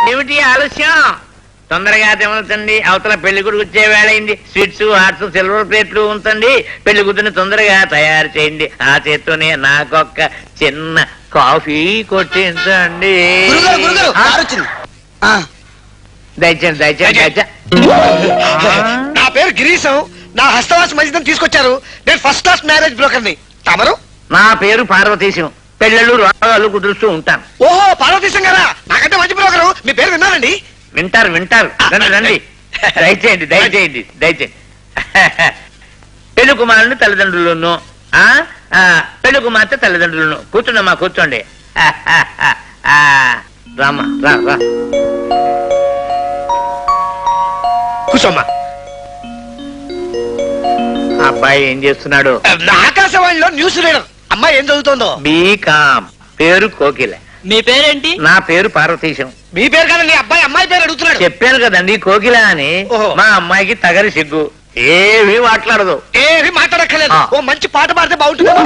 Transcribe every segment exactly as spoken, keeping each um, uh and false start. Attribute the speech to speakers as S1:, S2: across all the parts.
S1: ఏమిటి ఆలస్యం? తొందరగా తెమలుతండి, అవతల పెళ్లి కొడుకు వచ్చే వేళ అయింది. స్వీట్స్ హాట్స్ సిల్వర్ ప్లేట్లు ఉంచండి. పెళ్లి కూతుర్ని తొందరగా తయారు చేయండి. ఆ చేత్తోనే నాకొక్క చిన్న కాఫీ కొట్టించండి. దయచేయండి దయచేయండి దయచేయండి.
S2: నా పేరు గిరీశం. నా హస్తవాస మజిదం తీసుకొచ్చారు. నేను ఫస్ట్ క్లాస్ మ్యారేజ్ బ్రోకర్ ని. తమరు?
S1: నా పేరు పార్వతీశం. పెళ్ళళ్ళు రోగాలు కుదురుస్తూ ఉంటాను.
S2: ఓహో, పార్వతీశం గారా? నాకంటే మంచి బ్రోకరు. మీ పేరు విన్నారండి?
S1: వింటారు వింటారు రండి రండి. దయచేయండి దయచేయండి దయచేయండి. పెళ్లి కుమారుని తల్లిదండ్రులను, పెళ్లి కుమార్తె తల్లిదండ్రులను. కూర్చోండమ్మా కూర్చోండి. రామ్మా రా రా
S2: కూర్చోమ్మా.
S1: అబ్బాయి ఏం చేస్తున్నాడు?
S2: ఆకాశవాణిలో న్యూస్ రీడర్. అమ్మాయి ఏం చదువుతోందో?
S1: బీకామ్. పేరు కోకిల.
S3: మీ పేరేంటి?
S1: నా పేరు పార్వతీశం.
S2: మీ పేరు కదండి, అబ్బాయి అమ్మాయి పేరు అడుగుతున్నాడు.
S1: చెప్పాను కదండి కోకిల అని. మా అమ్మాయికి తగరి సిగ్గు, ఏమీ మాట్లాడదు.
S2: ఏమీ మాట్లాడక్కర్లేదు. ఓ మంచి పాట పాడితే బాగుంటుంది.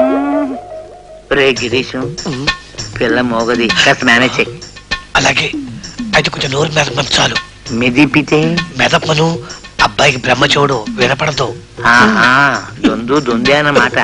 S1: రే గిరీశం, పిల్ల మోగది, కాస్త మేనేజ్ చెయ్యి.
S2: అలాగే అయితే కొంచెం నోరు మెదపను చాలు.
S1: మెదిపితే
S2: మెదపను. అబ్బాయికి బ్రహ్మచోడు వినపడదు.
S1: ఆహా, దొందు దొందే అన్నమాట.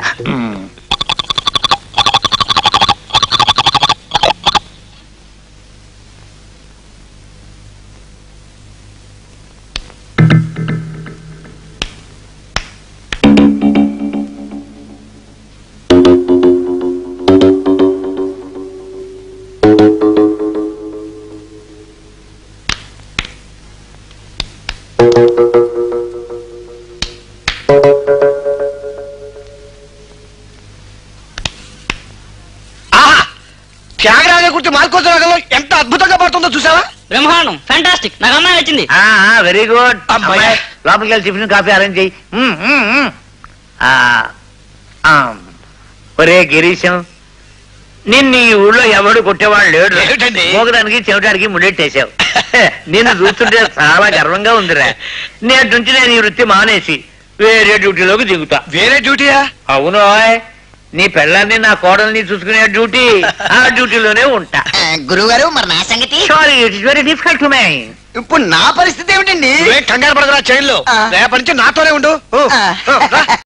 S2: త్యాగరాజ గురించి మార్కోత్సవంలో ఎంత అద్భుతంగా పడుతుందో చూసావా?
S3: బ్రహ్మాండం, ఫ్యాంటాస్టిక్. నాకు అమ్మాయి వచ్చింది.
S1: Very good. లోపలికి వెళ్ళి టిఫిన్ కాఫీ అరేంజ్ చెయ్యి. ఒరే గిరీశం, నిన్ను ఈ ఊళ్ళో ఎవడు కొట్టేవాడు లేడు. మోగడానికి చెవటానికి ముడెట్టేశావు. నిన్ను చూస్తుంటే చాలా గర్వంగా ఉందిరా. నేటి నుంచి నేను ఈ వృత్తి మానేసి వేరే డ్యూటీలోకి దిగుతా.
S2: వేరే డ్యూటీయా?
S1: అవును, నీ పెళ్ళాన్ని నా కోడల్ని చూసుకునే డ్యూటీ, ఆ డ్యూటీలోనే ఉంటా.
S4: గురువు గారు, మరి నా సంగతి?
S1: Sorry, it is very difficult to me.
S4: ఇప్పుడు నా పరిస్థితి ఏమిటండి?
S2: కంగారు పడదురా, చైన్లో రేపటి నుంచి నాతోనే ఉండు.